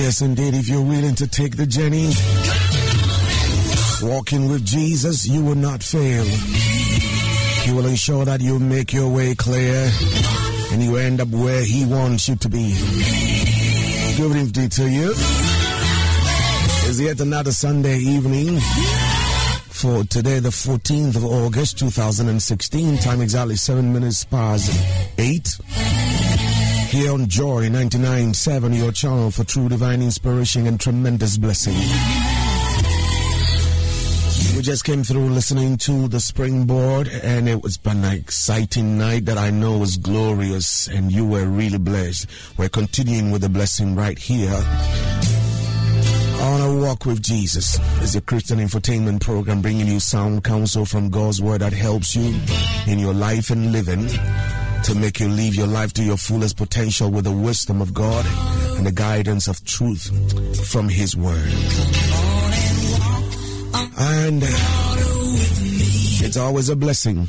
Yes, indeed, if you're willing to take the journey, walking with Jesus, you will not fail. He will ensure that you make your way clear and you end up where He wants you to be. Good evening to you. It's yet another Sunday evening for today, the 14th of August, 2016. Time exactly 7 minutes past 8. Here on Joy 99.7, your channel for true divine inspiration and tremendous blessing. We just came through listening to the Springboard, and it was an exciting night that I know was glorious, and you were really blessed. We're continuing with the blessing right here on A Walk with Jesus. It's a Christian infotainment program bringing you sound counsel from God's Word that helps you in your life and living, to make you live your life to your fullest potential with the wisdom of God and the guidance of truth from His Word. And it's always a blessing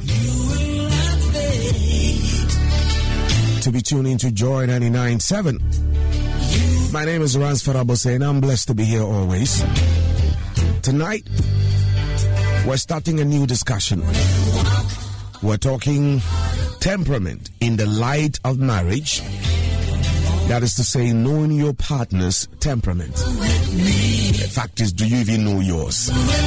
to be tuned into Joy 99.7. My name is Rans Farabose, and I'm blessed to be here always. Tonight, we're starting a new discussion. We're talking temperament in the light of marriage. That is to say, knowing your partner's temperament. The fact is, do you even know yours?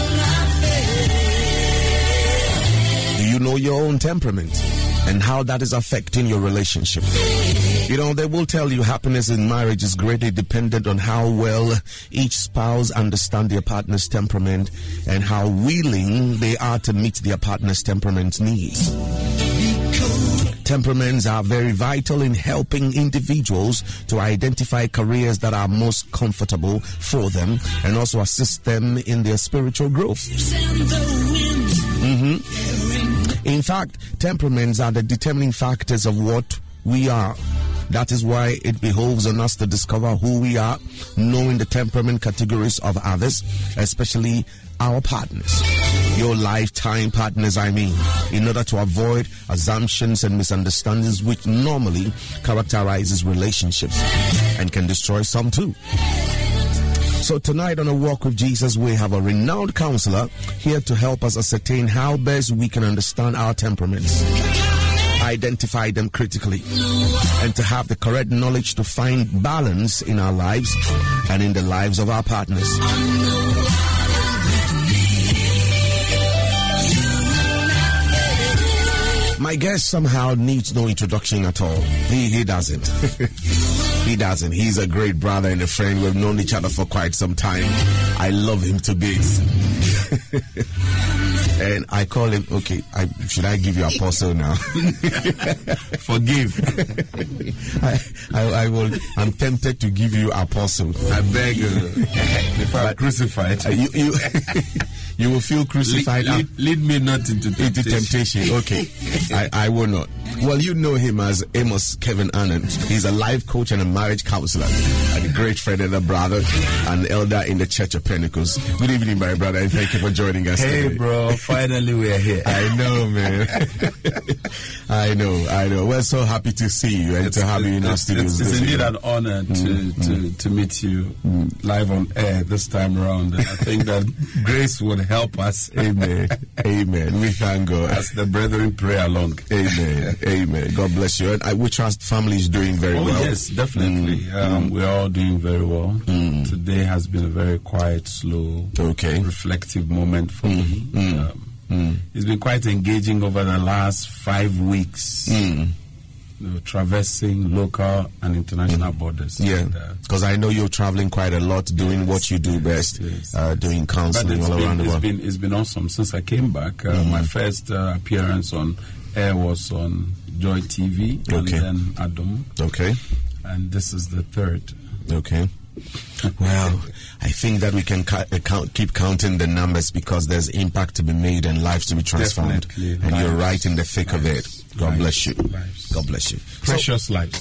Do you know your own temperament and how that is affecting your relationship? You know, they will tell you happiness in marriage is greatly dependent on how well each spouse understands their partner's temperament and how willing they are to meet their partner's temperament needs. Temperaments are very vital in helping individuals to identify careers that are most comfortable for them and also assist them in their spiritual growth. In fact, temperaments are the determining factors of what we are. That is why it behoves on us to discover who we are, knowing the temperament categories of others, especially our partners. Your lifetime partners, I mean, in order to avoid assumptions and misunderstandings which normally characterizes relationships and can destroy some too. So tonight on A Walk with Jesus, we have a renowned counselor here to help us ascertain how best we can understand our temperaments, identify them critically, and to have the correct knowledge to find balance in our lives and in the lives of our partners. My guest somehow needs no introduction at all. He doesn't. He doesn't. He's a great brother and a friend. We've known each other for quite some time. I love him to bits. And I call him, okay, should I give you Apostle now? Forgive. I will. I'm tempted to give you Apostle. I beg you. If I'm crucified, you will feel crucified. Lead me not into temptation. Okay, I will not. Well, you know him as Amos Kevin Annan. He's a life coach and a marriage counselor, and a great friend and a brother, and elder in the Church of Pentecost. Good evening, my brother, and thank you for joining us today. Hey, bro, finally we're here. I know, man. I know. We're so happy to see you and to have you in our studios. It's indeed an honor to meet you live on air this time around. And I think that grace would help us. Amen. Amen. We thank God. As the brethren pray along. Amen. Amen. God bless you. And we trust family is doing very well. Yes, definitely. We're all doing very well. Today has been a very quiet, slow, reflective moment for me. It's been quite engaging over the last 5 weeks. Traversing local and international borders. Yeah, because I know you're traveling quite a lot, doing what you do best, doing counseling all around the world. It's been awesome since I came back. My first appearance on air was on Joy TV and then Adam. Okay. And this is the third. Okay. Well, I think that we can keep counting the numbers because there's impact to be made and lives to be transformed. And you're right in the thick of it. God bless you. God bless you. Precious lives.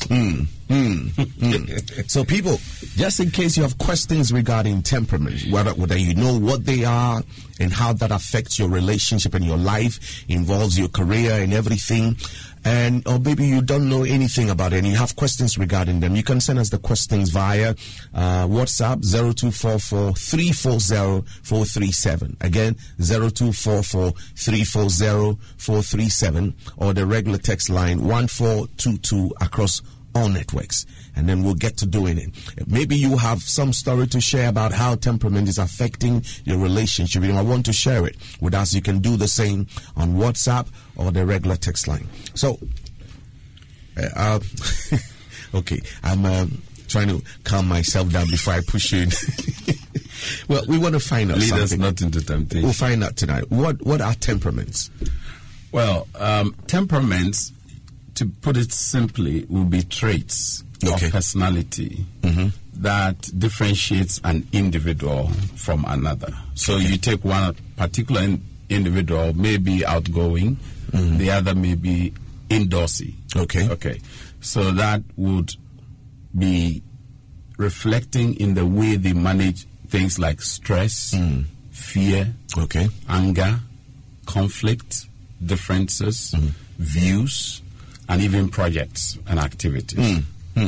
So people, just in case you have questions regarding temperament, whether you know what they are and how that affects your relationship and your life, involves your career and everything, or maybe you don't know anything about it and you have questions regarding them, you can send us the questions via WhatsApp 0244-340-437. Again, 0244-340-437, or the regular text line 1422 across all networks, and then we'll get to doing it. Maybe you have some story to share about how temperament is affecting your relationship. You might want to share it with us. You can do the same on WhatsApp or the regular text line. So, okay, I'm trying to calm myself down before I push you in. Well, we want to find out something. Lead us not into temptation. We'll find out tonight. What are temperaments? Well, temperaments, to put it simply, will be traits of personality that differentiates an individual from another. So you take one particular individual, maybe outgoing, the other may be indoorsy. Okay. So that would be reflecting in the way they manage things like stress, fear, anger, conflict, differences, views, and even projects and activities.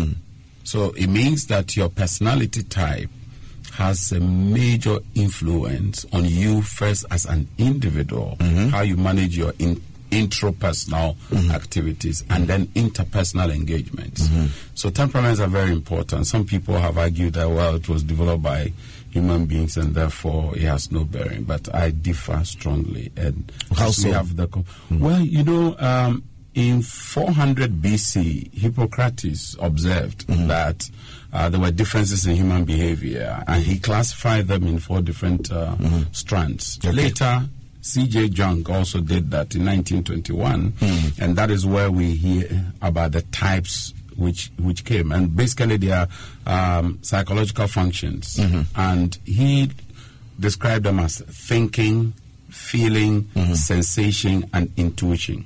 So it means that your personality type has a major influence on you first as an individual, how you manage your intrapersonal activities, and then interpersonal engagements. So temperaments are very important. Some people have argued that, well, it was developed by human beings and therefore it has no bearing, but I differ strongly. And how so? We have well, you know, in 400 BC, Hippocrates observed that there were differences in human behavior, and he classified them in 4 different strands. Later, C.J. Jung also did that in 1921, and that is where we hear about the types which came. And basically, they are psychological functions, and he described them as thinking, feeling, sensation, and intuition.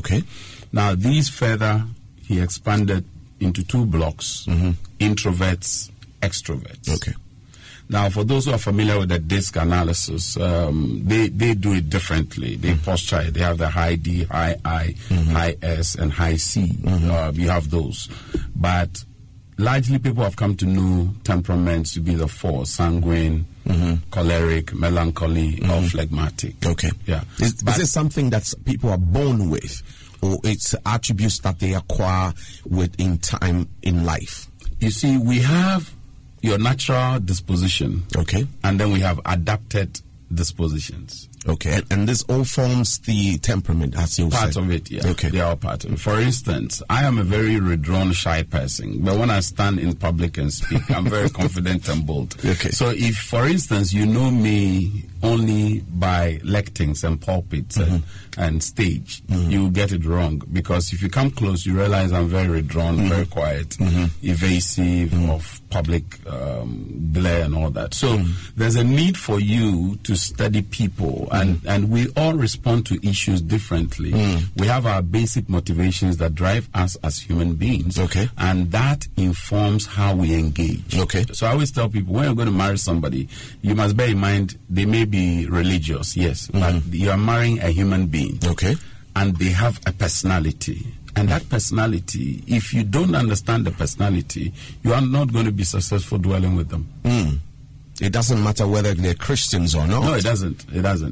Now, these further, he expanded into 2 blocks, introverts, extroverts. Now, for those who are familiar with the DISC analysis, they do it differently. They posture it. They have the high D, high I, high S, and high C. You have those. But largely, people have come to know temperaments to be the 4, sanguine, choleric, melancholy, or phlegmatic. Yeah. Is it something that people are born with, or it's attributes that they acquire with in time in life? You see, we have your natural disposition. And then we have adapted dispositions. And this all forms the temperament, as you said. Part of it, yeah. They are part of it. For instance, I am a very withdrawn, shy person, but when I stand in public and speak, I'm very confident and bold. So if, for instance, you know me only by lectings and pulpits and stage, you get it wrong, because if you come close, you realize I'm very withdrawn, very quiet, evasive of public glare and all that. So there's a need for you to study people, and we all respond to issues differently. We have our basic motivations that drive us as human beings, and that informs how we engage. So I always tell people, when you're going to marry somebody, you must bear in mind they may be religious, yes, but you are marrying a human being, and they have a personality. And that personality, if you don't understand the personality, you are not going to be successful dwelling with them. It doesn't matter whether they're Christians or not. No, it doesn't.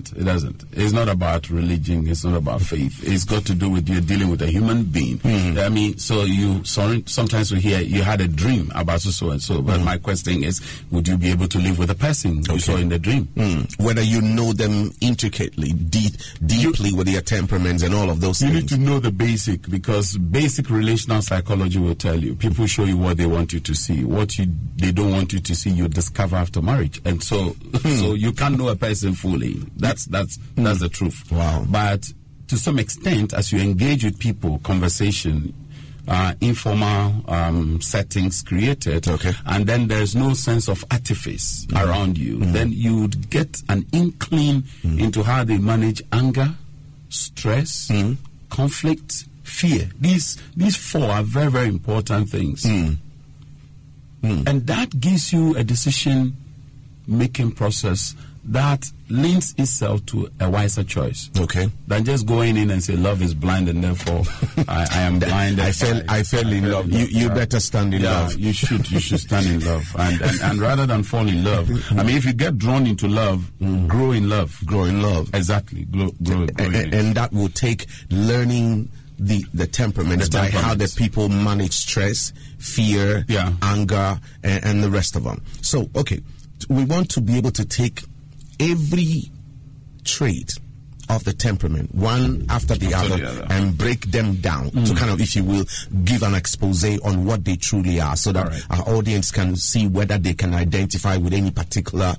It's not about religion. It's not about faith. It's got to do with you dealing with a human being. I mean, so sometimes we hear you had a dream about so and so, but my question is, would you be able to live with a person you saw in the dream? Whether you know them intricately, deeply with their temperaments and all of those things. You need to know the basic, because basic relational psychology will tell you. People show you what they want you to see. What they don't want you to see, you discover after marriage. And so you can't know a person fully. That's the truth. Wow. But to some extent, as you engage with people, conversation, informal settings created, and then there's no sense of artifice around you, then you would get an inkling into how they manage anger, stress, conflict, fear. These 4 are very, very important things. And that gives you a decision-making process that lends itself to a wiser choice. Okay. Than just going in and say love is blind and therefore I am blind. I fell in love. You better stand in love. You should stand in love. And rather than fall in love, I mean, if you get drawn into love, grow in love. Grow in love. Exactly. Grow and that will take learning the temperaments by how the people manage stress, fear, anger, and the rest of them. So, okay, we want to be able to take every trait of the temperament, one after the other, and break them down to kind of, if you will, give an expose on what they truly are, so that our audience can see whether they can identify with any particular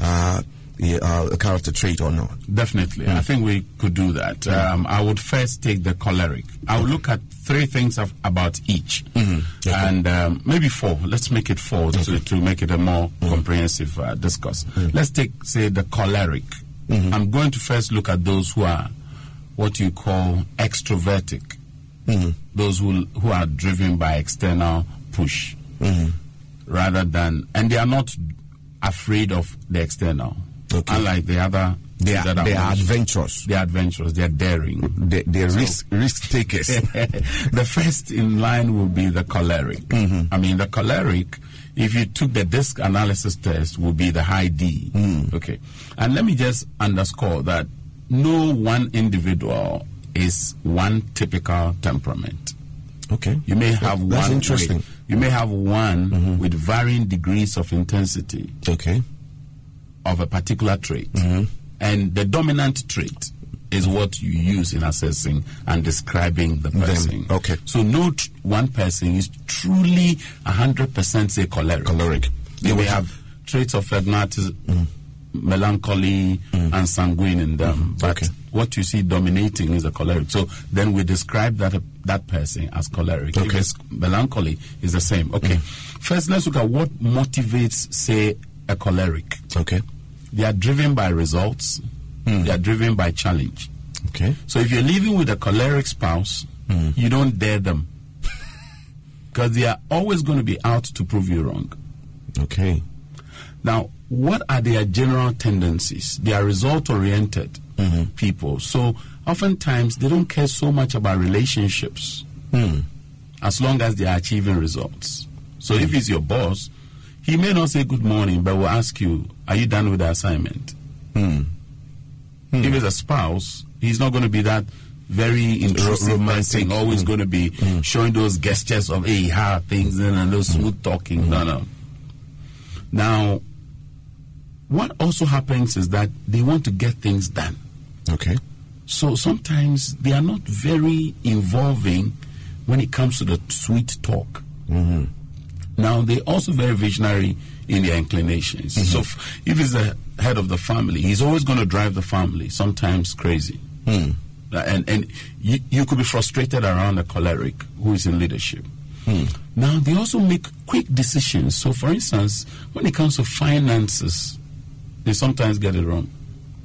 character trait or not. Definitely. I think we could do that. I would first take the choleric. I would look at 3 things about each. And maybe 4. Let's make it 4 to make it a more comprehensive discourse. Let's take, say, the choleric. I'm going to first look at those who are what you call extrovertic. Those who are driven by external push. Rather than, and they are not afraid of the external. Okay. Unlike the other, they are adventurous. They are adventurous. They are daring. They are risk takers. The first in line will be the choleric. I mean, the choleric, if you took the DISC analysis test, will be the high D. Okay, and let me just underscore that no one individual is one typical temperament. Okay, you may have that's interesting. You may have one with varying degrees of intensity. Okay. Of a particular trait, and the dominant trait is what you use in assessing and describing the person. Okay. So no one person is truly 100% say choleric. They will have traits of phlegmatism, melancholy, and sanguine in them. But what you see dominating is a choleric. So then we describe that person as choleric. Okay. If it's melancholy, is the same. Okay. First, let's look at what motivates, say, a choleric. Okay. They are driven by results. They are driven by challenge. Okay. So if you're living with a choleric spouse, you don't dare them, because they are always going to be out to prove you wrong. Okay. Now, what are their general tendencies? They are result-oriented people. So oftentimes they don't care so much about relationships as long as they are achieving results. So if he's your boss, he may not say good morning, but will ask you, are you done with the assignment? If it's a spouse, he's not going to be that very intrusive person, always going to be showing those gestures of, hey, how things, and those smooth talking. No. Now, what also happens is that they want to get things done. Okay. So sometimes they are not very involving when it comes to the sweet talk. Now, they're also very visionary in their inclinations. So if he's the head of the family, he's always going to drive the family, sometimes crazy. And you could be frustrated around a choleric who is in leadership. Now, they also make quick decisions. So, for instance, when it comes to finances, they sometimes get it wrong.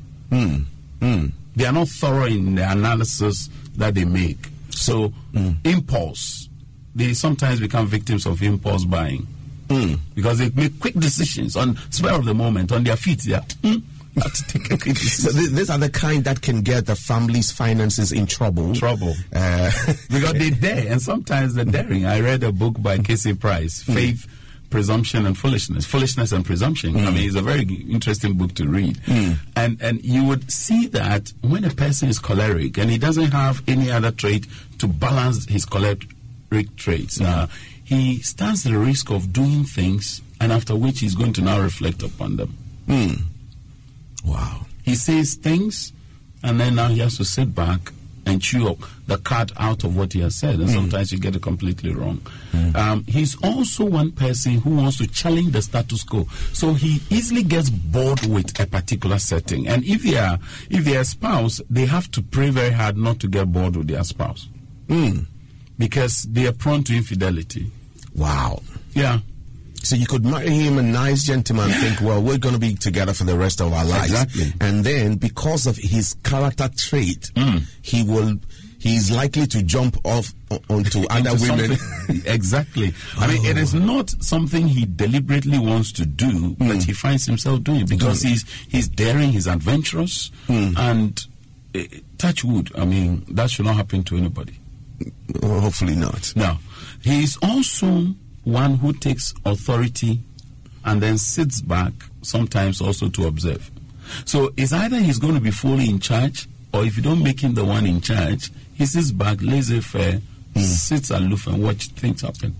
They are not thorough in the analysis that they make. So, impulse. They sometimes become victims of impulse buying because they make quick decisions on spur of the moment, on their feet. They have to take a quick decision. So these are the kind that can get the family's finances in trouble. Because they dare, and sometimes they're daring. I read a book by Casey Price, Faith, Presumption, and Foolishness. Foolishness and Presumption. I mean, it's a very interesting book to read. And you would see that when a person is choleric and he doesn't have any other trait to balance his choleric traits, he stands the risk of doing things, and after which he's going to now reflect upon them. Wow. He says things, and then now he has to sit back and chew up the cat out of what he has said, and sometimes you get it completely wrong. He's also one person who wants to challenge the status quo, so he easily gets bored with a particular setting. And if they are a spouse, they have to pray very hard not to get bored with their spouse. Because they are prone to infidelity. Wow. Yeah. So you could marry him, a nice gentleman, think, well, we're going to be together for the rest of our lives. Exactly. And then because of his character trait, he will he's likely to jump off onto other women. Exactly. I mean, it is not something he deliberately wants to do, but he finds himself doing because he's daring, he's adventurous, and touch wood. I mean, that should not happen to anybody. Hopefully not. Now, he is also one who takes authority and then sits back, sometimes also to observe. So it's either he's going to be fully in charge, or if you don't make him the one in charge, he sits back, laissez-faire, sits aloof and watch things happen.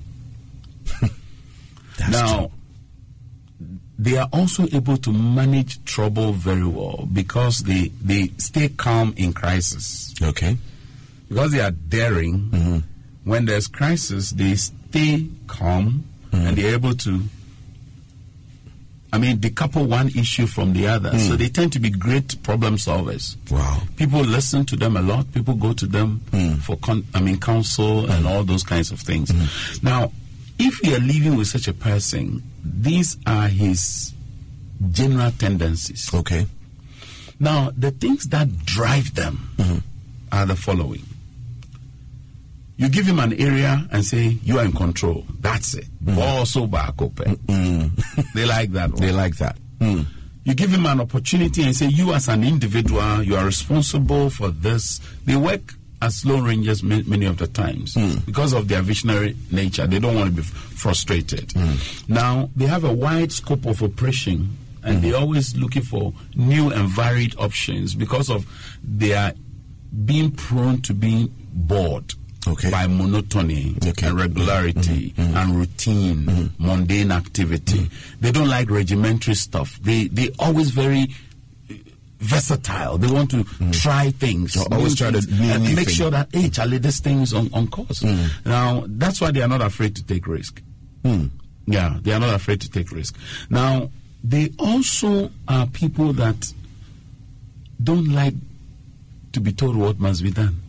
Now, they are also able to manage trouble very well because they stay calm in crisis. Okay. Because they are daring, when there's crisis, they stay calm and they're able to, decouple one issue from the other. So they tend to be great problem solvers. Wow. People listen to them a lot. People go to them for counsel and all those kinds of things. Now, if you are living with such a person, these are his general tendencies. Okay. Now, the things that drive them are the following. You give him an area and say, you are in control. That's it. Also back open. They like that one. They like that. You give him an opportunity and say, you as an individual, you are responsible for this. They work as Lone Rangers many of the times because of their visionary nature. They don't want to be frustrated. Now, they have a wide scope of operation and they're always looking for new and varied options because of their being prone to being bored. Okay. By monotony and regularity and routine, mundane activity. They don't like regimentary stuff. They always very versatile. They want to try things. Always try to and make sure that, hey, Charlie, this thing is on course. Now, that's why they are not afraid to take risk. Yeah, they are not afraid to take risk. Now, they also are people that don't like to be told what must be done.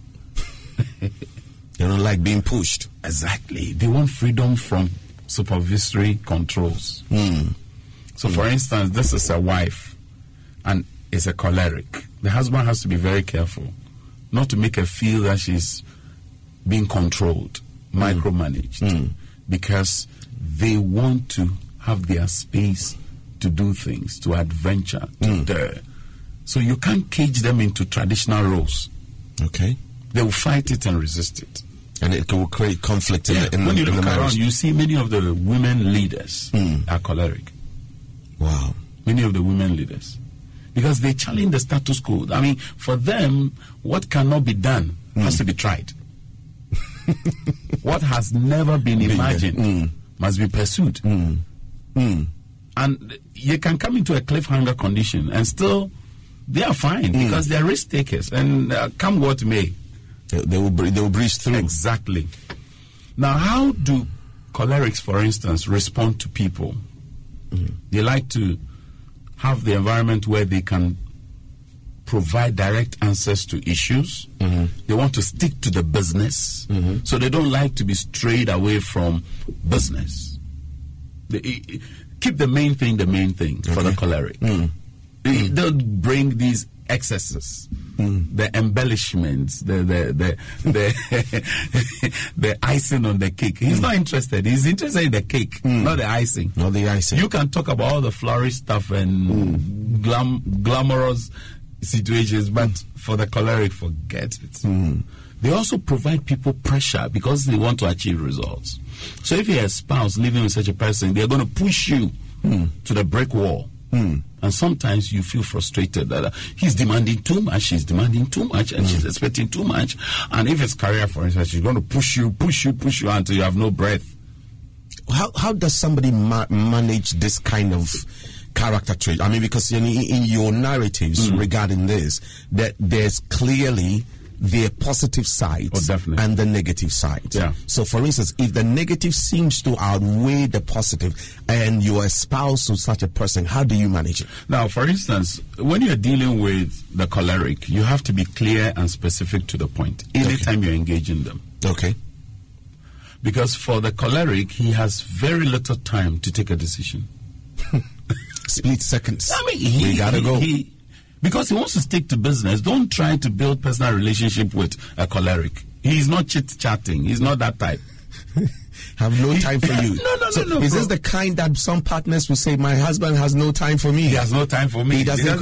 They don't like being pushed. Exactly. They want freedom from supervisory controls. So, for instance, this is a wife and is a choleric. The husband has to be very careful not to make her feel that she's being controlled, micromanaged, because they want to have their space to do things, to adventure, to dare. So you can't cage them into traditional roles. Okay. They will fight it and resist it. And it will create conflict in the marriage. When you look around, you see many of the women leaders are choleric. Wow. Many of the women leaders. Because they challenge the status quo. I mean, for them, what cannot be done has to be tried. What has never been imagined must be pursued. And you can come into a cliffhanger condition and still they are fine because they are risk takers. And come what may. They will breeze through. Exactly. Now, how do cholerics, for instance, respond to people? They like to have the environment where they can provide direct answers to issues. They want to stick to the business. So they don't like to be strayed away from business. They keep the main thing for the choleric. They don't bring these excesses, the embellishments, the icing on the cake. He's not interested. He's interested in the cake, not the icing. Not the icing. You can talk about all the flourish stuff and glamorous situations, but for the choleric, forget it. They also provide people pressure because they want to achieve results. So if you're a spouse living with such a person, they're going to push you to the brick wall. And sometimes you feel frustrated that he's demanding too much, she's demanding too much, and she's expecting too much. And if it's career, for instance, she's going to push you until you have no breath. How does somebody manage this kind of character trait? I mean, because in your narratives regarding this, that there's clearly the positive sides and the negative sides. Yeah. So, for instance, if the negative seems to outweigh the positive and you are a spouse to such a person, how do you manage it? Now, for instance, when you're dealing with the choleric, you have to be clear and specific to the point anytime you're engaging them. Okay. Because for the choleric, he has very little time to take a decision. Split seconds. I mean, we gotta go. Because he wants to stick to business. Don't try to build personal relationship with a choleric. He's not chit-chatting. He's not that type. Have no time for you. No. Is this the kind that some partners will say, my husband has no time for me? He has no time for me. He doesn't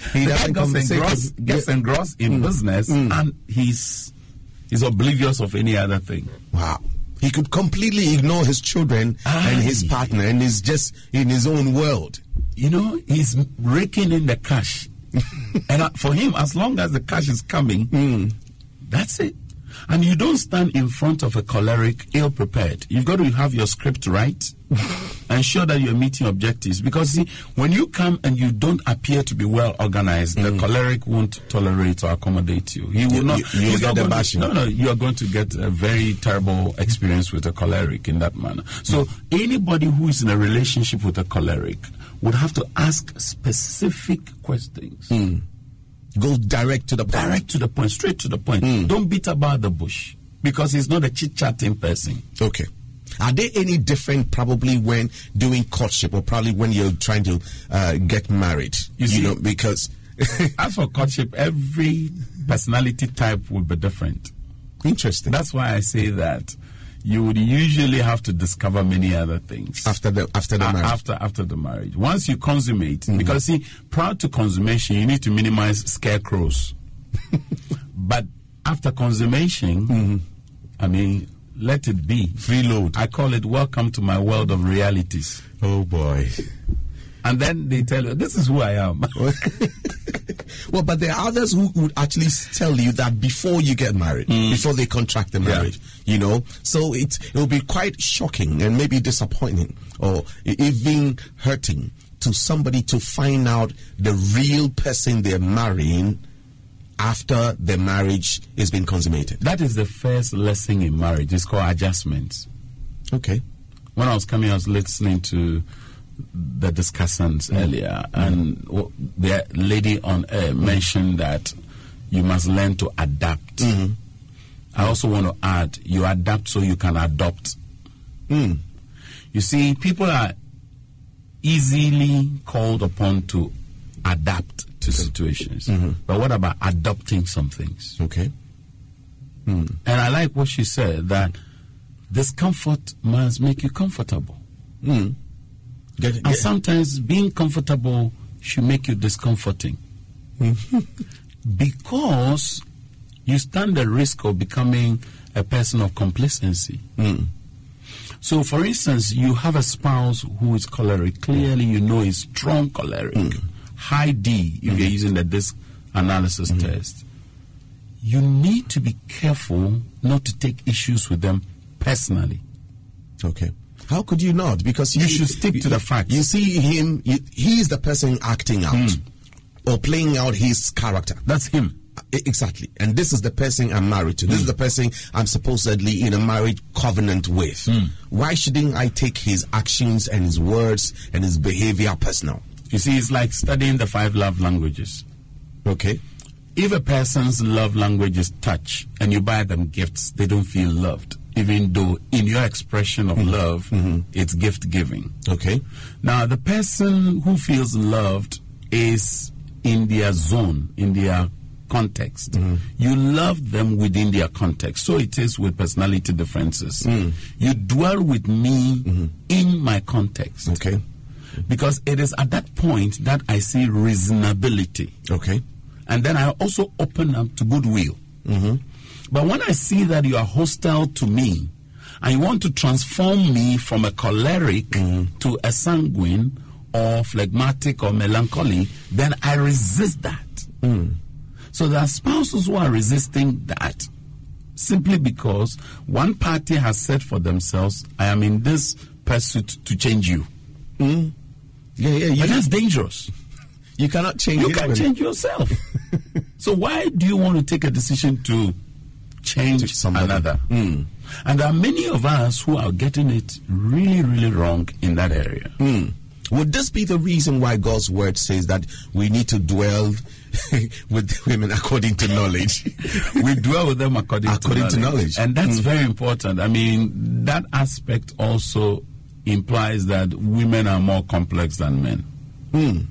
gets engrossed in business, and he's oblivious of any other thing. Wow. He could completely ignore his children and his partner, and is just in his own world. You know, he's raking in the cash. And for him, as long as the cash is coming, that's it. And you don't stand in front of a choleric ill-prepared. You've got to have your script right. Ensure that you're meeting objectives. Because, see, when you come and you don't appear to be well organized, the choleric won't tolerate or accommodate you. He will not. You get the bashing. No, you are going to get a very terrible experience with a choleric in that manner. So, anybody who is in a relationship with a choleric would have to ask specific questions. Go direct to the point. Direct to the point, straight to the point. Don't beat about the bush, because he's not a chit-chatting person. Okay. Are they any different probably when doing courtship, or probably when you're trying to get married? You know, because... as for courtship, every personality type will be different. Interesting. That's why I say that you would usually have to discover many other things after the marriage. After the marriage, once you consummate, because see, prior to consummation, you need to minimize scarecrows. But after consummation, I mean, let it be. Freeload. I call it welcome to my world of realities. Oh boy. And then they tell you, this is who I am. Well, but there are others who would actually tell you that before you get married, before they contract the marriage, you know. So it will be quite shocking and maybe disappointing, or even hurting to somebody to find out the real person they're marrying after the marriage has been consummated. That is the first lesson in marriage. It's called adjustments. Okay. When I was coming, I was listening to the discussants earlier, and the lady on air mentioned that you must learn to adapt. I also want to add, you adapt so you can adopt. You see, people are easily called upon to adapt to situations, but what about adopting some things? Okay. And I like what she said, that discomfort must make you comfortable. And sometimes being comfortable should make you discomforting. Because you stand the risk of becoming a person of complacency. So, for instance, you have a spouse who is choleric. Clearly, you know is strong choleric. High D, if you're using the DISC analysis test. You need to be careful not to take issues with them personally. Okay. How could you not? Because you should stick to the facts. You see him, he is the person acting out or playing out his character. That's him. Exactly. And this is the person I'm married to. This is the person I'm supposedly in a marriage covenant with. Why shouldn't I take his actions and his words and his behavior personal? You see, it's like studying the 5 love languages. Okay. If a person's love language is touch and you buy them gifts, they don't feel loved, even though in your expression of love, it's gift giving. Okay. Now, the person who feels loved is in their zone, in their context. You love them within their context. So it is with personality differences. You dwell with me in my context. Okay. Because it is at that point that I see reasonability. Okay. And then I also open up to goodwill. But when I see that you are hostile to me and you want to transform me from a choleric to a sanguine or phlegmatic or melancholy, then I resist that. So there are spouses who are resisting that simply because one party has said for themselves, I am in this pursuit to change you. But that's dangerous. You cannot change You can change yourself. So why do you want to take a decision to change another? And there are many of us who are getting it really, really wrong in that area. Would this be the reason why God's word says that we need to dwell with women according to knowledge? We dwell with them according to knowledge. And that's very important. I mean, that aspect also implies that women are more complex than men.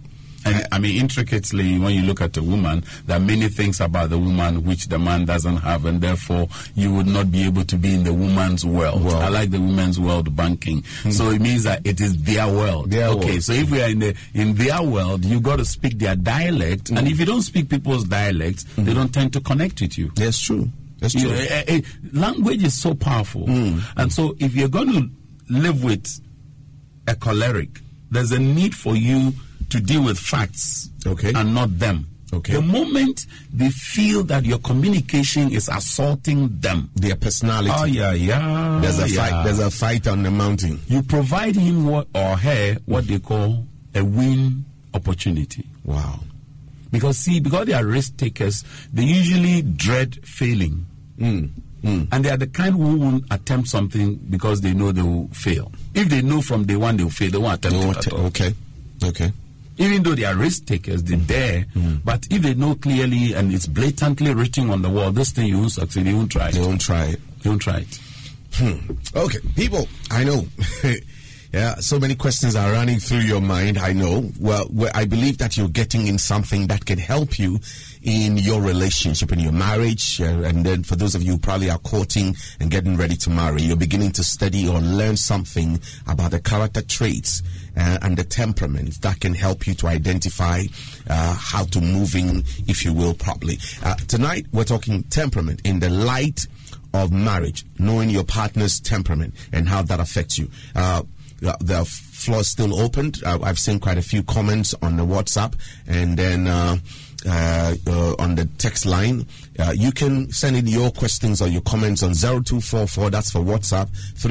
And I mean, intricately, when you look at a woman, there are many things about the woman which the man doesn't have, and therefore you would not be able to be in the woman's world. Wow. I like the women's world banking. So it means that it is their world. So if we are in their world, you got to speak their dialect, and if you don't speak people's dialects, they don't tend to connect with you. That's true. That's true. Language is so powerful, and so if you're going to live with a choleric, there's a need for you to deal with facts and not them. The moment they feel that your communication is assaulting them, their personality, there's a fight on the mountain. You provide him or her what they call a win opportunity. Wow. Because they are risk takers, they usually dread failing. And they are the kind who won't attempt something because they know they will fail. If they know from day one they will fail, they won't attempt it at all. Okay. Even though they are risk takers, they dare. But if they know clearly and it's blatantly written on the wall, this thing you won't succeed, they won't try it. They won't try it. Okay, people, I know. Yeah, so many questions are running through your mind, I know. Well, I believe that you're getting in something that can help you in your relationship, in your marriage. And then for those of you who probably are courting and getting ready to marry, you're beginning to study or learn something about the character traits and the temperament that can help you to identify how to move in, if you will, properly. Tonight, we're talking temperament in the light of marriage, knowing your partner's temperament and how that affects you. The floor is still open. I've seen quite a few comments on the WhatsApp, and then on the text line. You can send in your questions or your comments on 0244, that's for WhatsApp,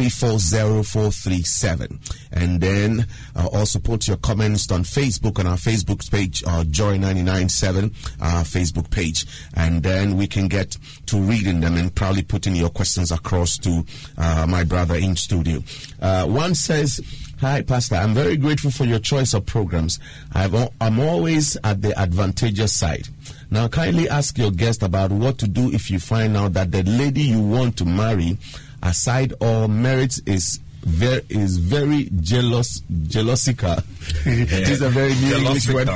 340437. And then also put your comments on Facebook, on our Facebook page, Joy 997 Facebook page. And then we can get to reading them and probably putting your questions across to my brother in studio. One says, "Hi, Pastor. I'm very grateful for your choice of programs. I'm always at the advantageous side. Now, kindly ask your guest about what to do if you find out that the lady you want to marry, aside all merits, is very jealousica." This is a very new English word.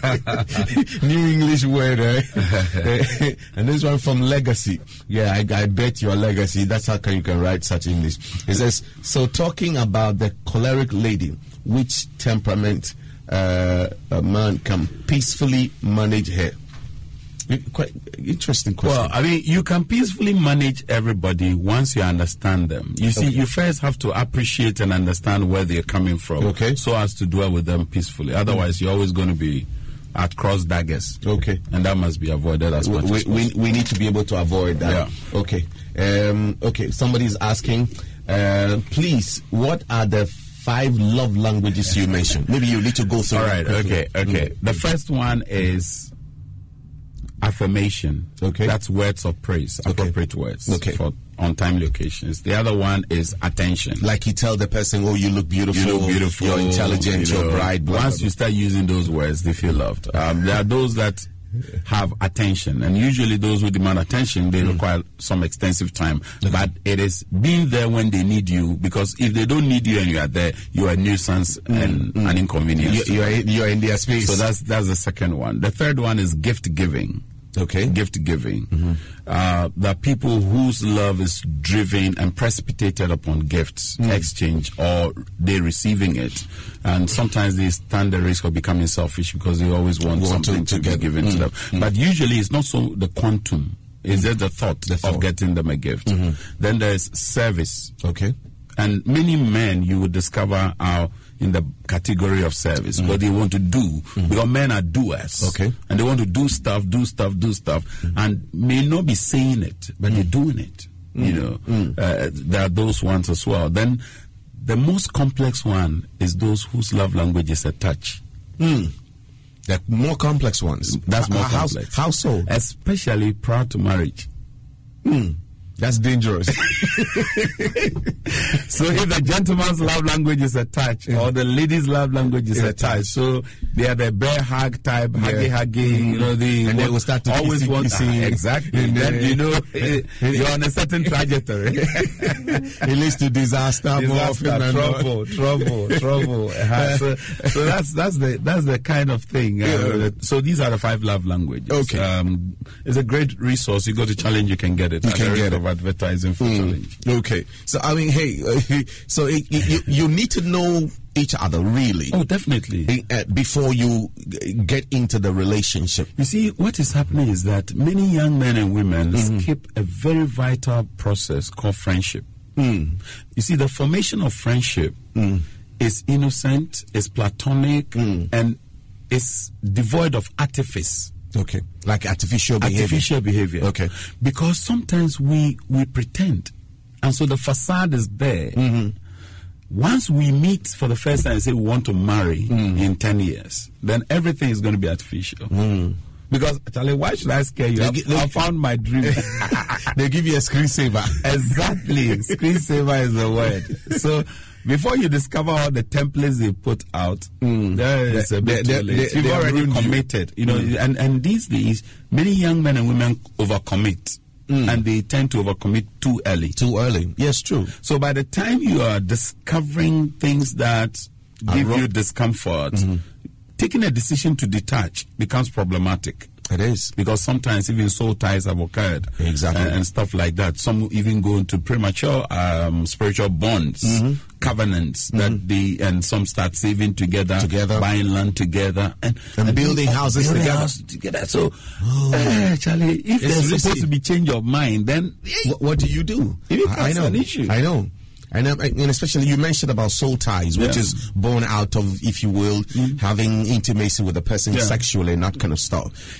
New English word, right? And this one from Legacy. Yeah, I bet your Legacy. That's how you can write such English. It says, "So talking about the choleric lady, which temperament a man can peacefully manage her?" Quite interesting question. Well, I mean, you can peacefully manage everybody once you understand them. You see, you first have to appreciate and understand where they're coming from, so as to dwell with them peacefully. Otherwise, you're always going to be at cross daggers. And that must be avoided as much as possible. We need to be able to avoid that. Yeah. Somebody's asking, please, what are the 5 love languages you mentioned? Maybe you need to go through. All right. Okay. The first one is affirmation. That's words of praise, appropriate words for on timely occasions. The other one is attention. Like you tell the person, "Oh, you look beautiful, you're intelligent, you're bright." Once you start using those words, they feel loved. There are those that have attention, and usually those who demand attention, they require some extensive time. But it is being there when they need you, because if they don't need you and you are there, you are a nuisance and an inconvenience. You are in their space. So that's the second one. The third one is gift giving. Gift giving. There are people whose love is driven and precipitated upon gifts exchange, or they receiving it, and sometimes they stand the risk of becoming selfish because they always want something to be given to them. But usually it's not so the quantum, it's just the thought of getting them a gift. Then there's service. And many men you would discover are in the category of service, but they want to do, because men are doers, and they want to do stuff, and may not be saying it, but they're doing it. There are those ones as well. Then the most complex one is those whose love language is a touch. The more complex ones. That's more complex. How so? Especially prior to marriage. That's dangerous. So if the gentleman's love language is a touch, or the lady's love language is a touch, so they are the bear hug type, huggy, you know, and they will start to always want exactly. And then you know you're on a certain trajectory. It leads to disaster, trouble. So that's the kind of thing. So these are the 5 love languages. Okay, it's a great resource. You go to Challenge, you can get it. You can get it. Advertising for Challenge. Okay, so I mean, hey, so you need to know each other, really. Oh, definitely. Before you get into the relationship. You see, what is happening is that many young men and women skip a very vital process called friendship. You see, the formation of friendship is innocent, is platonic, and is devoid of artifice. Okay, like artificial behavior. Okay, because sometimes we pretend, and so the facade is there. Once we meet for the first time and say we want to marry in 10 years, then everything is going to be artificial. Because, Charlie, why should I scare you? I found my dream. They give you a screensaver. Exactly, screensaver is the word. So, before you discover all the templates they put out, there is a bit too late. You've already committed, you know. And these days, many young men and women overcommit, and they tend to overcommit too early. Too early, yes, true. So by the time you are discovering things that give you discomfort, taking a decision to detach becomes problematic. It is. Because sometimes even soul ties have occurred. Exactly. And stuff like that. Some even go into premature spiritual bonds, covenants, and some start saving together, buying land together, and building houses together. So, Charlie, if there's supposed to be change of mind, then what do you do? I know. An issue. I know. And especially you mentioned about soul ties, which is born out of, if you will, having intimacy with a person sexually and that kind of stuff.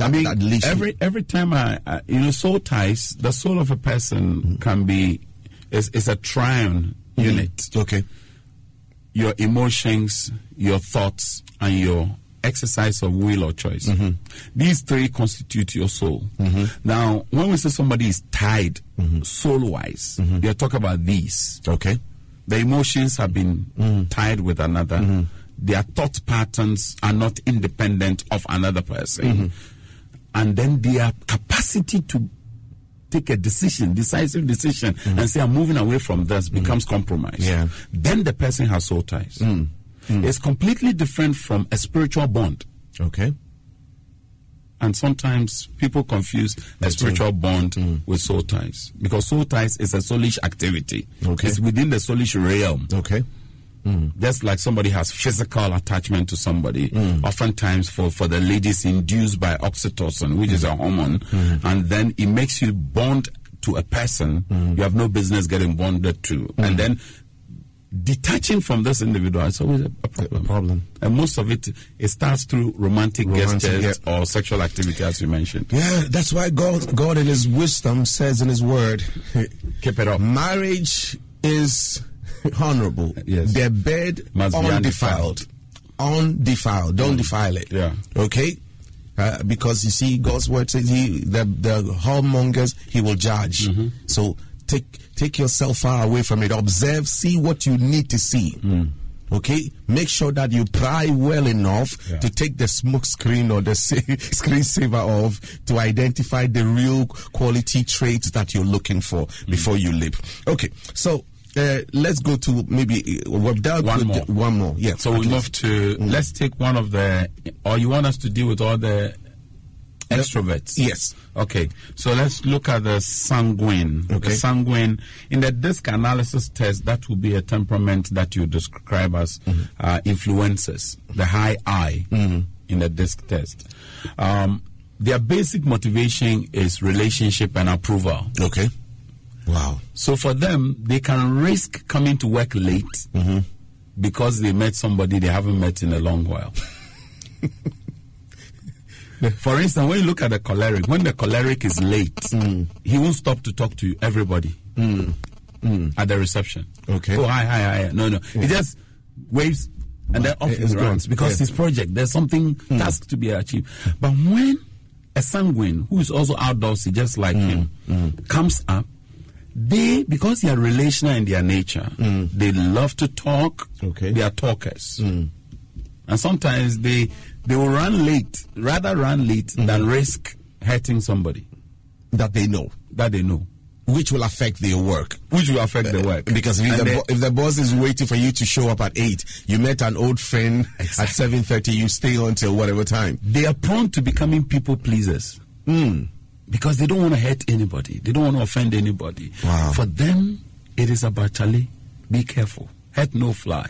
Every time soul ties, the soul of a person can be is a triune unit. Okay. Your emotions, your thoughts, and your exercise of will or choice. These 3 constitute your soul. Now, when we say somebody is tied soul-wise, we are talking about these. Okay. The emotions have been tied with another. Their thought patterns are not independent of another person. And then their capacity to take a decisive decision, and say, I'm moving away from this, becomes compromised. Yeah. Then the person has soul ties. It's completely different from a spiritual bond. Okay. And sometimes people confuse a spiritual bond with soul ties, because soul ties is a soulish activity. Okay. It's within the soulish realm. Okay. Just like somebody has physical attachment to somebody, oftentimes for the ladies induced by oxytocin, which is a hormone, and then it makes you bond to a person you have no business getting bonded to. And then detaching from this individual is always a problem. And most of it starts through romantic gestures or sexual activity, as you mentioned. Yeah, that's why God in His wisdom says in His word, keep it up. Marriage is honorable. Yes. Their bed must be undefiled. Undefiled. Don't defile it. Yeah. Okay? Because you see, God's word says the whoremongers He will judge. So take yourself far away from it. Observe, see what you need to see. Okay? Make sure that you pry well enough to take the smoke screen or the screensaver off to identify the real quality traits that you're looking for before you leave. Okay, so let's go to maybe we've dealt with one more. Yeah. So we move to let's take one of the, or you want us to deal with all the extroverts? Yes. Okay. So let's look at the sanguine. Okay. The sanguine, in the disc analysis test, that will be a temperament that you describe as influences, the high I in the disc test. Their basic motivation is relationship and approval. Okay. Wow. So for them, they can risk coming to work late because they met somebody they haven't met in a long while. For instance, when you look at the choleric, when the choleric is late, he won't stop to talk to everybody at the reception. Okay. Oh, hi. No. He just waves and then off he runs because his project, there's something task to be achieved. But when a sanguine, who is also outdoorsy just like him, comes up, they, because they are relational in their nature, they love to talk. Okay. They are talkers. And sometimes they will run late than risk hurting somebody. That they know. Which will affect their work. Because if the boss is waiting for you to show up at 8, you met an old friend at 7:30, you stay on till whatever time. They are prone to becoming people pleasers. Because they don't want to hurt anybody. They don't want to offend anybody. Wow. For them, it is about, Charlie, be careful. Hurt no fly.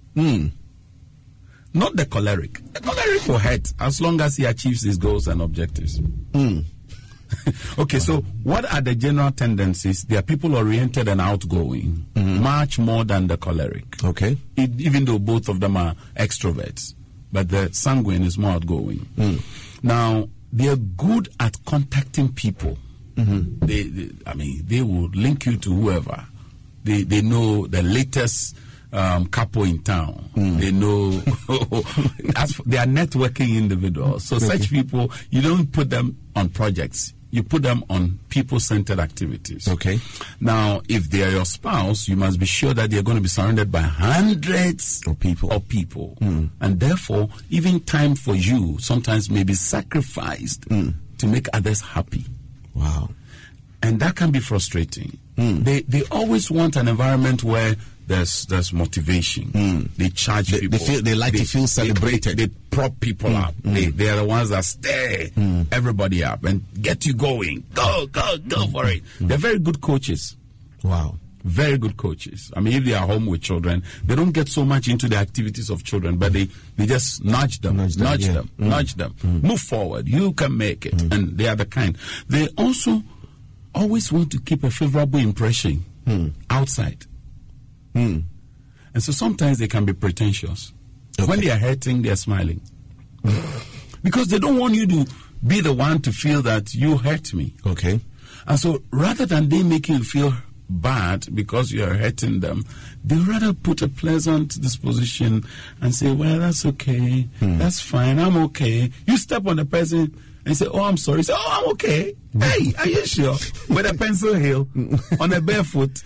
Not the choleric. The choleric will hurt as long as he achieves his goals and objectives. Okay, so what are the general tendencies? They are people-oriented and outgoing, much more than the choleric. Okay. Even though both of them are extroverts, but the sanguine is more outgoing. Now, they are good at contacting people. They will link you to whoever. They know the latest couple in town. They know they are networking individuals. So such people, you don't put them on projects. You put them on people-centered activities. Okay. Now, if they are your spouse, you must be sure that they are going to be surrounded by hundreds of people. And therefore, even time for you sometimes may be sacrificed to make others happy. Wow. And that can be frustrating. They always want an environment where there's motivation. They charge people. They like to feel celebrated. They prop people up. They are the ones that stir everybody up and get you going. Go for it. They're very good coaches. Wow. Very good coaches. I mean, if they are home with children, they don't get so much into the activities of children, but they just nudge them. Move forward. You can make it. And they are the kind. They also always want to keep a favorable impression outside. And so sometimes they can be pretentious. Okay. When they are hurting, they are smiling. Because they don't want you to be the one to feel that you hurt me. Okay. And so rather than they make you feel bad because you are hurting them, they rather put a pleasant disposition and say, well, that's okay. That's fine. I'm okay. You step on the person and say, oh, I'm sorry. Say, oh, I'm okay. Hey, are you sure? With a pencil heel, on a barefoot.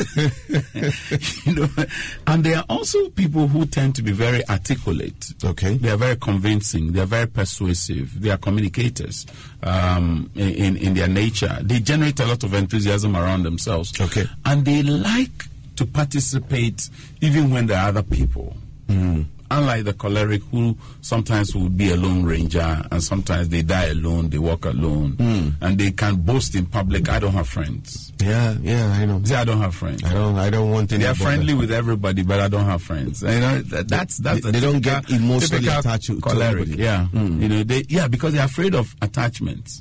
And there are also people who tend to be very articulate. Okay. They are very convincing. They are very persuasive. They are communicators in their nature. They generate a lot of enthusiasm around themselves. Okay. And they like to participate even when there are other people. Unlike the choleric, who sometimes will be a lone ranger, and sometimes they die alone, they walk alone, and they can boast in public, I don't have friends. Yeah, I know. Say, I don't have friends. I don't want any. They are friendly with everybody, but I don't have friends. You know, that's they don't get emotionally attached to choleric. To Because they're afraid of attachments.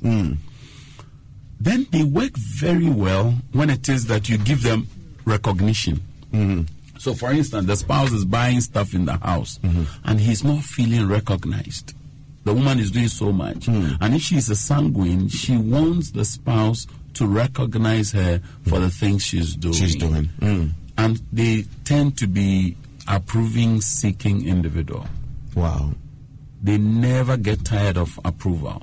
Then they work very well when it is that you give them recognition. So, for instance, the spouse is buying stuff in the house, and he's not feeling recognized. The woman is doing so much. And if she's a sanguine, she wants the spouse to recognize her for the things she's doing. And they tend to be approving, seeking individual. Wow. They never get tired of approval.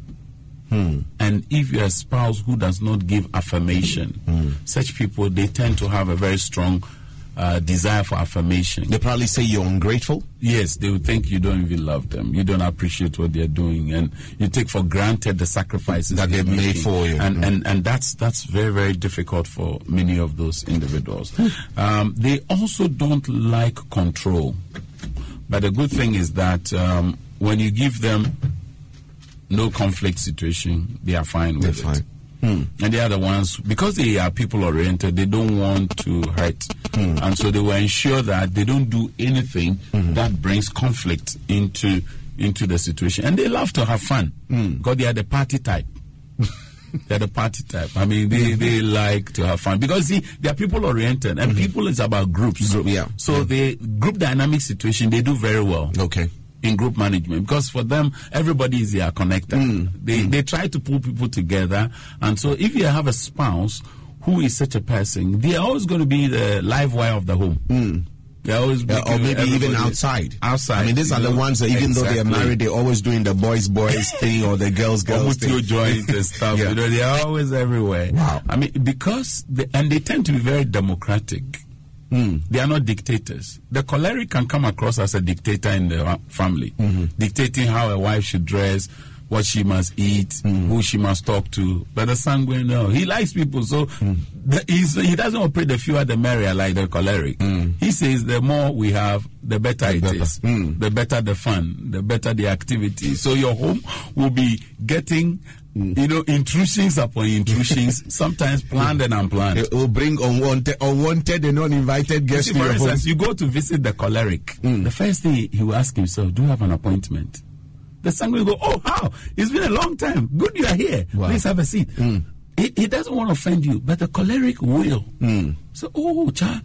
And if you're a spouse who does not give affirmation, such people, they tend to have a very strong desire for affirmation. They probably say you're ungrateful. Yes, they would think you don't even love them. You don't appreciate what they're doing, and you take for granted the sacrifices that they've made for you. And that's very, very difficult for many of those individuals. They also don't like control. But the good thing is that when you give them no conflict situation, they are fine with it. And they are the ones, because they are people-oriented, they don't want to hurt. And so they will ensure that they don't do anything that brings conflict into the situation. And they love to have fun, because they are the party type. They're the party type. I mean, they like to have fun. Because, see, they are people-oriented, and people is about groups. So the group dynamic situation, they do very well. Okay. In group management, because for them everybody is there connected. They try to pull people together, and so if you have a spouse who is such a person, they are always going to be the live wire of the home. always or maybe even outside. Outside. I mean, these are the ones that even though they're married, they're always doing the boys thing or the girls thing. Joint and stuff. Yeah. They're always everywhere. Wow. I mean, because they tend to be very democratic. They are not dictators. The choleric can come across as a dictator in the family, dictating how a wife should dress, what she must eat, who she must talk to. But the sanguine, no, he likes people, so he doesn't operate the fewer the merrier like the choleric. He says the more we have, the better it is. The better the fun, the better the activity. So your home will be getting intrusions upon intrusions, sometimes planned and unplanned. It will bring unwanted and uninvited guests to your home. For instance, you go to visit the choleric. The first thing he will ask himself, do you have an appointment? The sanguine will go, oh, how? It's been a long time. Good you are here. Wow. Please have a seat. He doesn't want to offend you, but the choleric will. So, oh, cha,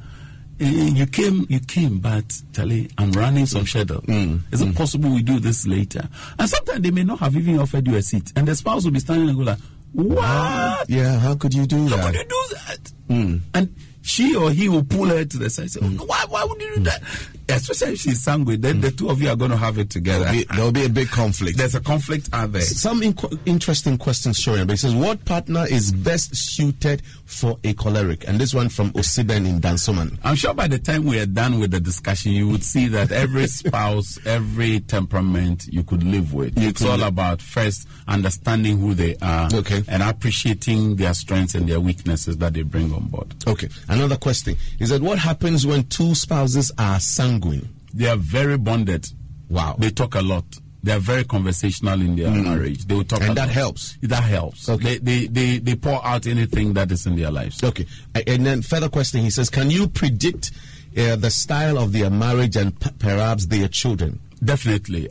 you came, but Charlie, I'm running some schedule. Is it possible we do this later? And sometimes they may not have even offered you a seat, and the spouse will be standing and go like, what? Yeah, how could you do that? How could you do that? And she or he will pull her to the side and say, why would you do that? Especially if she's sanguine, then the two of you are going to have it together. There'll be a big conflict. There's a conflict out there. Some interesting questions showing. But it says, what partner is best suited for a choleric? And this one from Osiben in Dansoman. I'm sure by the time we are done with the discussion, you would see that every spouse, every temperament you could live with. It's all about first understanding who they are and appreciating their strengths and their weaknesses that they bring on board. Okay. Another question is that what happens when two spouses are sanguine? They are very bonded. Wow. They talk a lot. They are very conversational in their marriage. They will talk and that helps. That helps. Okay. They pour out anything that is in their lives. Okay. And then further question, he says, can you predict the style of their marriage and perhaps their children? Definitely.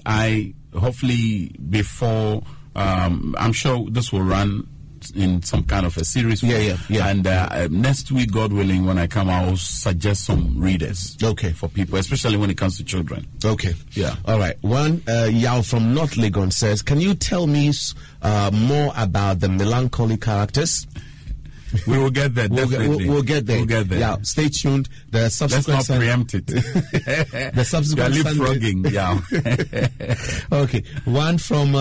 Hopefully before, I'm sure this will run in some kind of a series. Yeah. And next week, God willing, when I come, I will suggest some readers. Okay. For people, especially when it comes to children. Okay. Yeah. All right. One, Yao from North Legon says, can you tell me more about the melancholy characters? We will get there, definitely. We'll get there. We'll get there. Yeah, stay tuned. The subsequent Let's not preempt it. The subsequent leapfrogging, yeah. Okay, one from,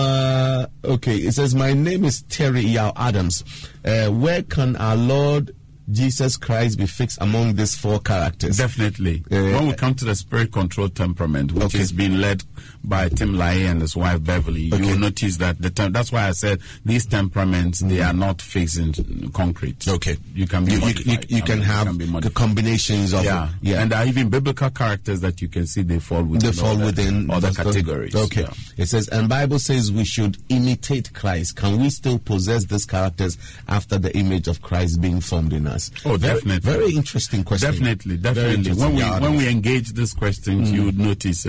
it says, my name is Terry Yao Adams. Where can our Lord Jesus Christ be fixed among these four characters? Definitely. When we come to the spirit-controlled temperament, which is being led by Tim Lai and his wife Beverly, you will notice that that's why I said these temperaments, they are not fixed in concrete. Okay. You can be you can have the combinations of and there are even biblical characters that you can see they fall within other categories. Okay. Yeah. It says, and Bible says we should imitate Christ. Can we still possess these characters after the image of Christ being formed in us? Oh, definitely. Very interesting question. Definitely. When we engage these questions, you would notice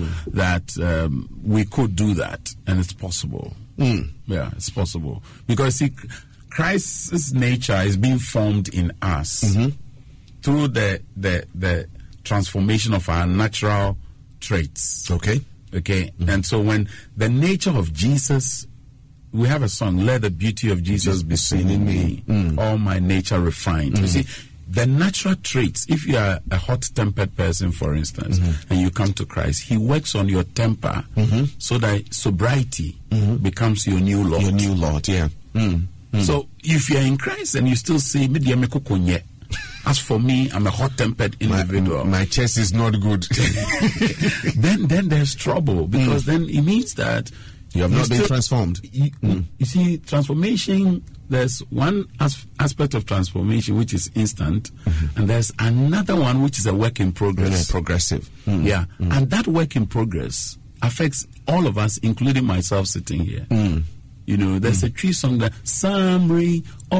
that we could do that, and it's possible. Yeah, it's possible. Because, see, Christ's nature is being formed in us through the transformation of our natural traits. Okay. And so when the nature of Jesus, we have a song, let the beauty of Jesus be seen in me, all my nature refined. You see, the natural traits, if you are a hot-tempered person, for instance, and you come to Christ, he works on your temper so that sobriety becomes your new Lord. Your new Lord, yeah. So if you are in Christ and you still say, as for me, I'm a hot-tempered individual. My chest is not good. then there's trouble, because then it means that you have not been transformed. You see, transformation, there's one aspect of transformation which is instant, and there's another one which is a work in progress. Progressive. Yeah. And that work in progress affects all of us, including myself sitting here. You know, there's a tree song that Samri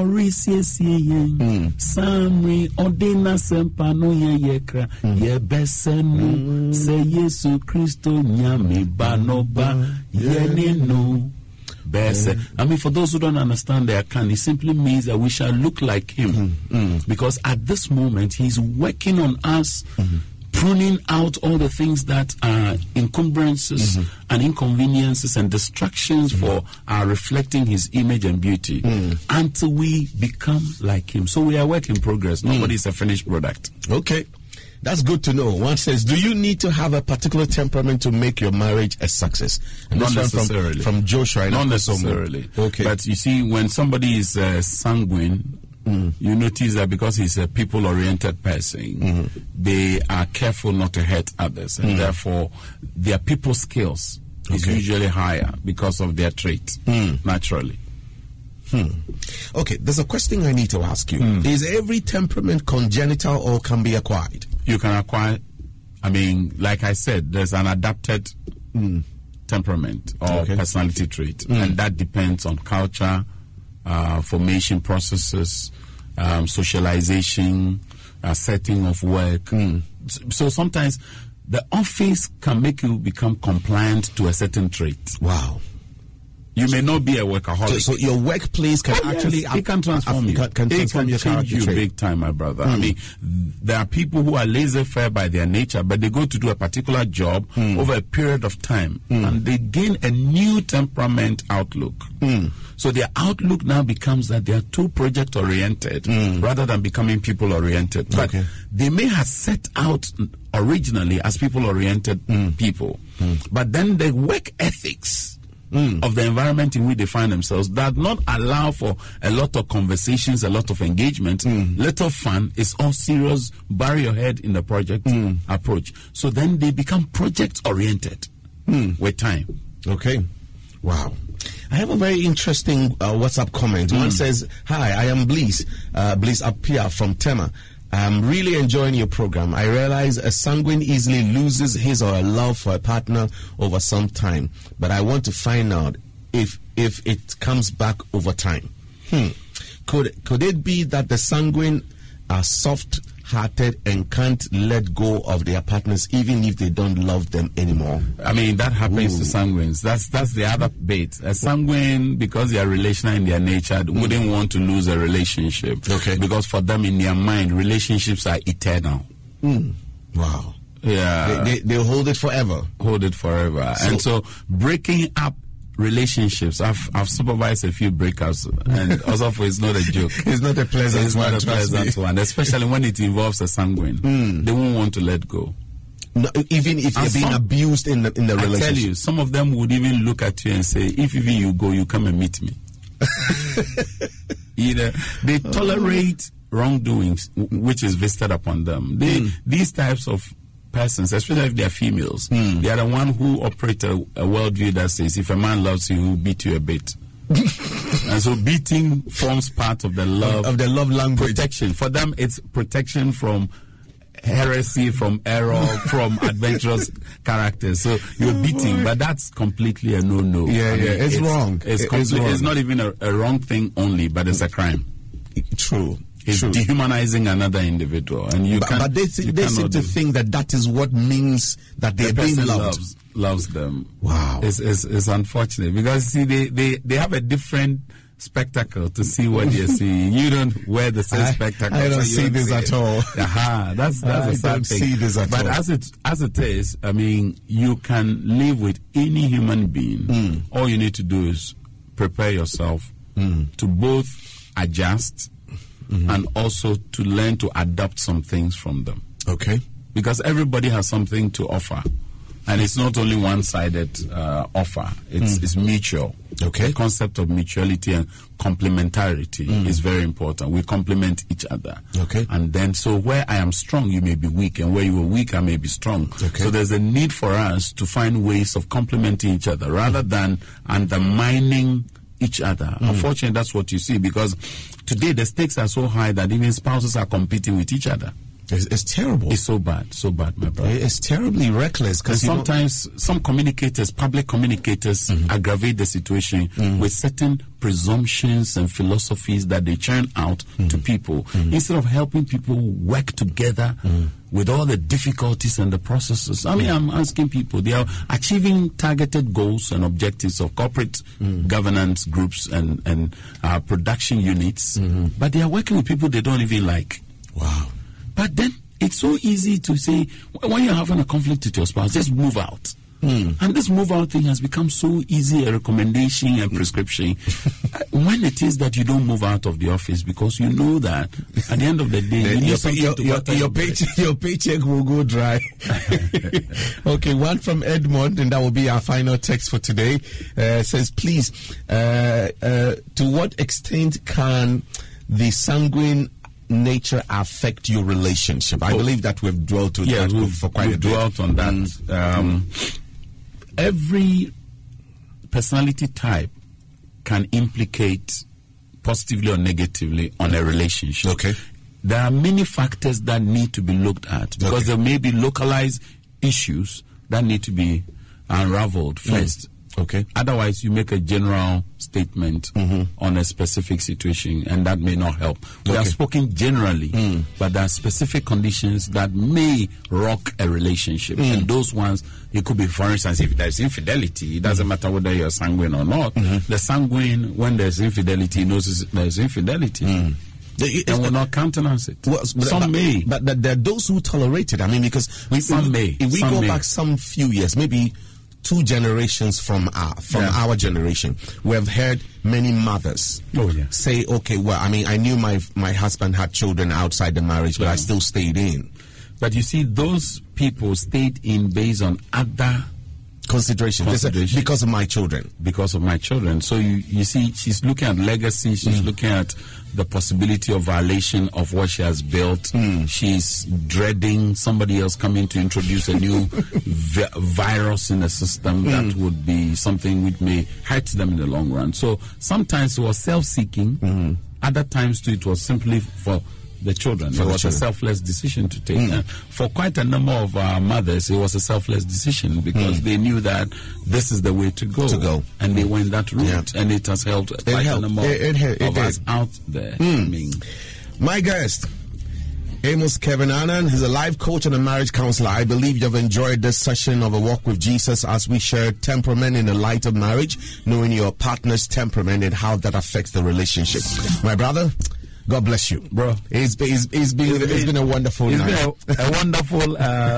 Orisiesiyen Samri Odina Sempano Yekra Yebesenu Se Yesu Christo Nyami Banoba Yenino Bese. I mean, for those who don't understand the account, it simply means that we shall look like him. Because at this moment, he's working on us, pruning out all the things that are encumbrances and inconveniences and distractions for our reflecting his image and beauty until we become like him. So we are work in progress. Nobody is a finished product. Okay. That's good to know. One says, do you need to have a particular temperament to make your marriage a success? And not necessarily. From Joshua. Not necessarily. Okay. But you see, when somebody is sanguine, you notice that because he's a people-oriented person, they are careful not to hurt others. And therefore, their people skills is usually higher because of their trait, naturally. Okay, there's a question I need to ask you. Is every temperament congenital or can be acquired? You can acquire, I mean, like I said, there's an adapted temperament or personality trait, and that depends on culture, formation processes, socialization, setting of work. So sometimes the office can make you become compliant to a certain trait. Wow. You may not be a workaholic. So your workplace can actually... it can transform you. Can transform your change you big time, my brother. I mean, there are people who are laissez-faire by their nature, but they go to do a particular job over a period of time, and they gain a new temperament outlook. So their outlook now becomes that they are too project-oriented rather than becoming people-oriented. But they may have set out originally as people-oriented people, but then the work ethics of the environment in which they find themselves does not allow for a lot of conversations, a lot of engagement, little fun. It's all serious, bury your head in the project approach. So then they become project-oriented with time. Okay. Wow. I have a very interesting WhatsApp comment. One says, hi, I am Bliss Apia from Tema. I'm really enjoying your program. I realize a sanguine easily loses his or her love for a partner over some time, but I want to find out if it comes back over time. Could it be that the sanguine are soft-hearted and can't let go of their partners even if they don't love them anymore? I mean, that happens to sanguines. That's the other bit. A sanguine, because they are relational in their nature, wouldn't want to lose a relationship. Okay. Because for them, in their mind, relationships are eternal. Wow. Yeah. They hold it forever. Hold it forever. And so breaking up relationships, I've supervised a few breakups, and also it's not a joke. It's not a pleasant It's not a pleasant one, especially when it involves a sanguine. They won't want to let go. No, even if you're being abused in the relationship. I tell you, some of them would even look at you and say, if even you go, you come and meet me. They tolerate wrongdoings which is visited upon them. These types of persons, especially if they are females, they are the one who operate a worldview that says if a man loves you, he'll beat you a bit. And so beating forms part of the love language. Protection. For them, it's protection from heresy, from error, from adventurous characters. So you're beating, but that's completely a no-no. It's wrong. It's not even a wrong thing only, but it's a crime. True. It's dehumanizing another individual, and but they seem to think that is what means that they're being loved. Loves them. Wow, it's unfortunate because see they have a different spectacle to see what you're seeing. You don't wear the same spectacle. I don't see this at all. That's a sad thing. See this at all. But as it is, I mean, you can live with any human being. All you need to do is prepare yourself to both adjust. And also to learn to adapt some things from them. Okay. Because everybody has something to offer. And it's not only one-sided offer. It's mutual. Okay. The concept of mutuality and complementarity is very important. We complement each other. Okay. And then, so where I am strong, you may be weak. And where you are weak, I may be strong. Okay. So there's a need for us to find ways of complementing each other rather than undermining each other. Unfortunately, that's what you see because today the stakes are so high that even spouses are competing with each other. It's terrible. It's so bad, my brother. It's terribly reckless. Because sometimes some communicators, public communicators, aggravate the situation with certain presumptions and philosophies that they churn out to people instead of helping people work together with all the difficulties and the processes. I mean, I'm asking people, they are achieving targeted goals and objectives of corporate governance groups and production units, but they are working with people they don't even like. Wow. But then it's so easy to say, when you're having a conflict with your spouse, just move out. And this move out thing has become so easy, a recommendation and prescription. When it is that you don't move out of the office because you know that at the end of the day, your paycheck will go dry. Okay, one from Edmond, and that will be our final text for today. Says, please, to what extent can the sanguine nature affect your relationship? I believe that we've dwelt on that for quite a bit. Dwelt on that. Every personality type can implicate positively or negatively on a relationship. Okay. There are many factors that need to be looked at because there may be localized issues that need to be unraveled first. Okay. Otherwise, you make a general statement on a specific situation, and that may not help. We are speaking generally, but there are specific conditions that may rock a relationship, and those ones, it could be, for instance, if there's infidelity, it doesn't matter whether you're sanguine or not. The sanguine, when there's infidelity, knows there's infidelity. And will not countenance it. Some may. But there are those who tolerate it. I mean, because if we go back some few years, maybe 2 generations from our generation, we have heard many mothers say, okay, well, I mean, I knew my husband had children outside the marriage, but I still stayed in. But you see, those people stayed in based on other considerations. Because of my children. Because of my children. So you see, she's looking at legacy, she's looking at the possibility of violation of what she has built. She's dreading somebody else coming to introduce a new virus in the system that would be something which may hurt them in the long run. So sometimes it was self-seeking, other times too it was simply for the children. It was a selfless decision to take. For quite a number of our mothers, it was a selfless decision because they knew that this is the way to go. And they went that route, and it has helped quite a number of us out there. My guest, Amos Kevin Annan, he's a life coach and a marriage counselor. I believe you've enjoyed this session of A Walk with Jesus as we shared temperament in the light of marriage, knowing your partner's temperament and how that affects the relationship. My brother, God bless you, bro. It's been a wonderful night. It's been a wonderful,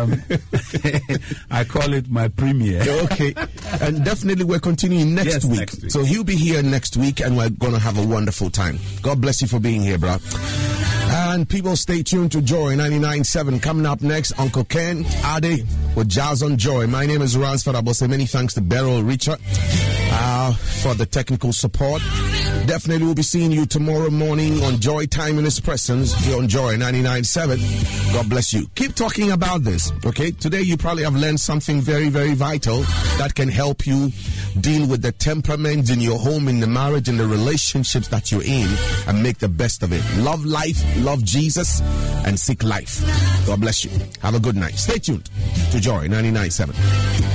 I call it my premiere. Okay. And definitely we're continuing next week. So he'll be here next week and we're going to have a wonderful time. God bless you for being here, bro. And people, stay tuned to Joy 99.7. Coming up next, Uncle Ken Ade with Jazz on Joy. My name is Ransford Abose. Many thanks to Beryl Richard for the technical support. Definitely we'll be seeing you tomorrow morning on Joy Time in His Presence here on Joy 99.7. God bless you. Keep talking about this, okay? Today you probably have learned something very, very vital that can help you deal with the temperaments in your home, in the marriage, in the relationships that you're in, and make the best of it. Love life, love Jesus, and seek life. God bless you. Have a good night. Stay tuned to Joy 99.7.